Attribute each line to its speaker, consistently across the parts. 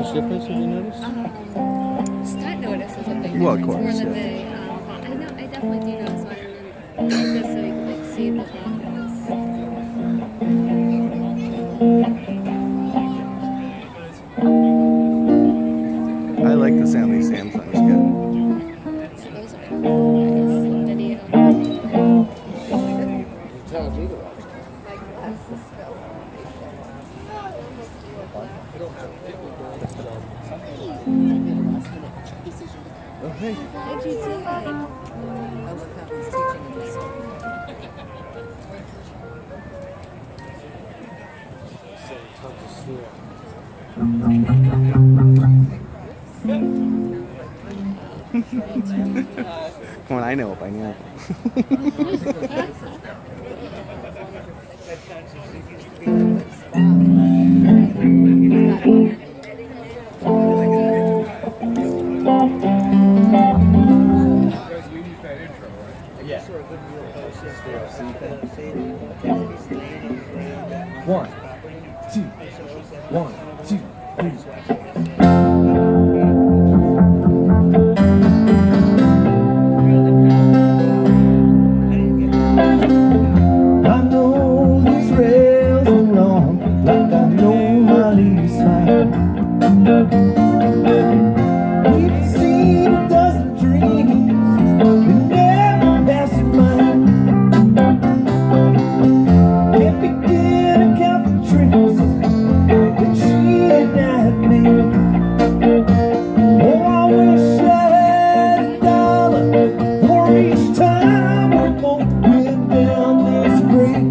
Speaker 1: huge difference, have you noticed?
Speaker 2: Scott notices a big difference.
Speaker 1: Well, of course,
Speaker 2: more than
Speaker 1: yeah.
Speaker 2: they. I know. I definitely do notice one. And just so you can like see the difference.
Speaker 1: I like the sound these Samsungs get.
Speaker 2: Those are nice video. My glasses fell off.
Speaker 1: Oh, hey.
Speaker 2: How'd you do it? I look how he's teaching this.
Speaker 1: Come on, I know it by now.
Speaker 3: One, two, three. I know these rails are wrong, like I know my lease line. We've seen a dozen dreams, we never pass it by. Can't begin to count the tricks that she and I have made. Oh, I wish I had a dollar for each time we both went down this great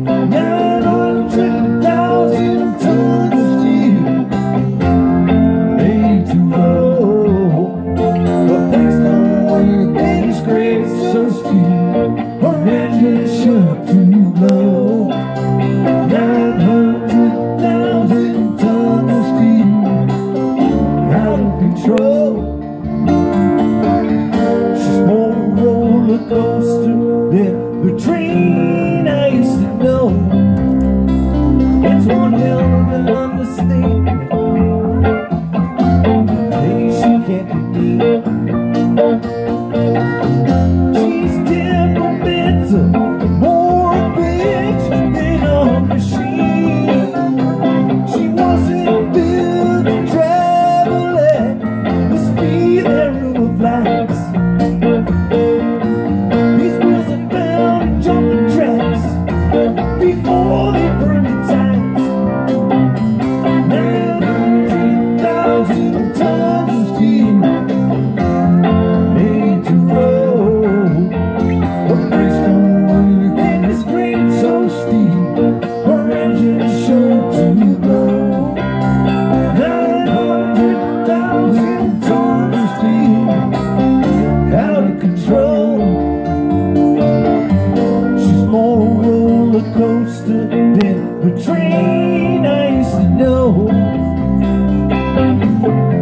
Speaker 3: 900,000 tons of steel made to roll. But things don't work in this great so steel. Her engine shut too low. 900,000 tons of steel out of control. She's more a roller coaster than the train I used to know. It's one hell of an understatement. Hey, she can't be beat. She's temperamental, more a bitch than a machine. She wasn't built to travel at the speed that river flies. These wheels are bound to jump the tracks before they burn the tires. 900,000 tons of steel made to roll. Her brakes don't work and this grain so steep. Her engine showed too low. 900,000 tons of steel out of control. She's more a roller coaster than the train I used to know.